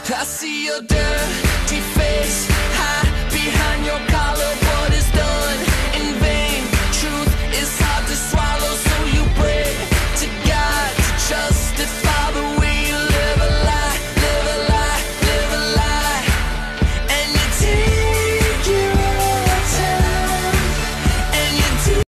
I see your dirty face hide behind your collar.